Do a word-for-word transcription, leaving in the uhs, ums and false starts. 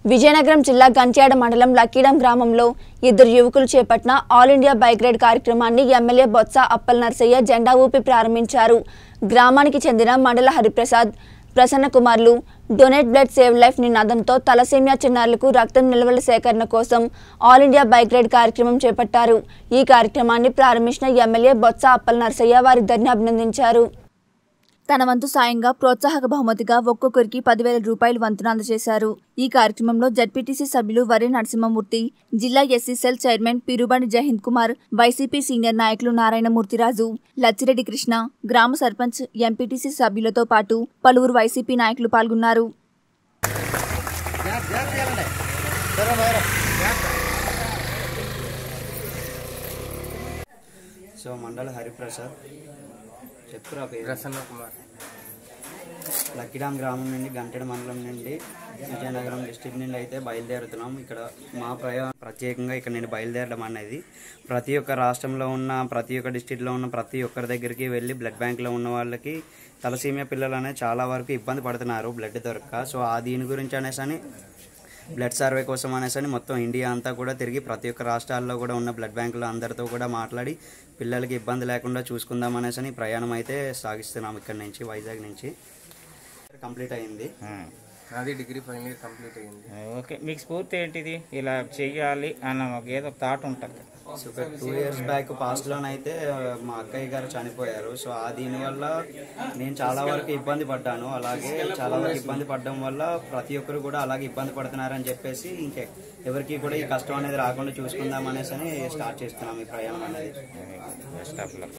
విజయనగరం జిల్లా గంట్యాడ మండలం లక్కీడం గ్రామంలో ఇద్దరు యువకులు చేపట్టిన ఆల్ ఇండియా బైక్ రైడ్ కార్యక్రమాన్ని ఎమ్మెల్యే బొత్స అప్పల్ నర్సయ్య జెండా ఊపి ప్రారంభించారు. గ్రామానికి చెందిన మండల హరిప్రసాద్, ప్రసన్న కుమార్లు డొనేట్ బ్లడ్ సేవ్ లైఫ్ నినాదంతో తలసేమియా చిన్నారులకు రక్తం నిల్వల సేకరణ కోసం ఆల్ ఇండియా బైక్ రైడ్ కార్యక్రమం చేపట్టారు. ఈ కార్యక్రమాన్ని ప్రారంభించిన ఎమ్మెల్యే బొత్స అప్పల్ నర్సయ్య వారిద్దరిని అభినందించారు. తన వంతు సాయంగా ప్రోత్సాహక బహుమతిగా ఒక్కొక్కరికి పదివేల రూపాయలు వంతున అందజేశారు. ఈ కార్యక్రమంలో జడ్పీటీసీ సభ్యులు వరి నరసింహమూర్తి, జిల్లా SC cell chairman Pirubandi Jayanth Kumar, YCP senior నాయకులు నారాయణమూర్తిరాజు, లచ్చిరెడ్డి కృష్ణ, గ్రామ సర్పంచ్, ఎంపీటీసీ సభ్యులతో పాటు పలువురు వైసీపీ నాయకులు పాల్గొన్నారు. సో మండల హరిప్రసాద్, చెప్పురా పేరు ప్రసన్న కుమార్, లక్కీడాం గ్రామం నుండి గంటెడ మండలం నుండి విజయనగరం డిస్టిక్ నుండి అయితే బయలుదేరుతున్నాం. ఇక్కడ మా ప్రయాణం ప్రత్యేకంగా ఇక్కడ నేను బయలుదేరడం అనేది ప్రతి ఒక్క రాష్ట్రంలో ఉన్న ప్రతి ఒక్క డిస్టిక్లో ఉన్న ప్రతి ఒక్కరి దగ్గరికి వెళ్ళి బ్లడ్ బ్యాంక్లో ఉన్న వాళ్ళకి తలసీమియా పిల్లలు అనేది చాలా వరకు ఇబ్బంది పడుతున్నారు బ్లడ్ దొరక్క. సో ఆ దీని గురించి అనేసి అని బ్లడ్ సర్వే కోసం అనేసి అని మొత్తం ఇండియా అంతా కూడా తిరిగి ప్రతి ఒక్క రాష్ట్రాల్లో కూడా ఉన్న బ్లడ్ బ్యాంకులు అందరితో కూడా మాట్లాడి పిల్లలకి ఇబ్బంది లేకుండా చూసుకుందాం అనేసి అని ప్రయాణం అయితే సాగిస్తున్నాం. ఇక్కడ నుంచి వైజాగ్ నుంచి కంప్లీట్ అయింది. అది డిగ్రీ ఫైనల్ ఇయర్ కంప్లీట్ అయింది. ఓకే, మీకు స్ఫూర్తి ఏంటిది ఇలా చెయ్యాలి అన్న ఒక ఏదో థాట్ ఉంటుంది? సో ఒక టూ ఇయర్స్ బ్యాక్ పాస్ట్లోనైతే మా అక్కయ్య గారు చనిపోయారు. సో ఆ దీనివల్ల నేను చాలా వరకు ఇబ్బంది పడ్డాను. అలాగే చాలా వరకు ఇబ్బంది పడడం వల్ల ప్రతి ఒక్కరు కూడా అలాగే ఇబ్బంది పడుతున్నారని చెప్పేసి ఇంకే ఎవరికి కూడా ఈ కష్టం అనేది రాకుండా చూసుకుందాం అనేసి స్టార్ట్ చేస్తున్నాం ఈ ప్రయాణం అనేది.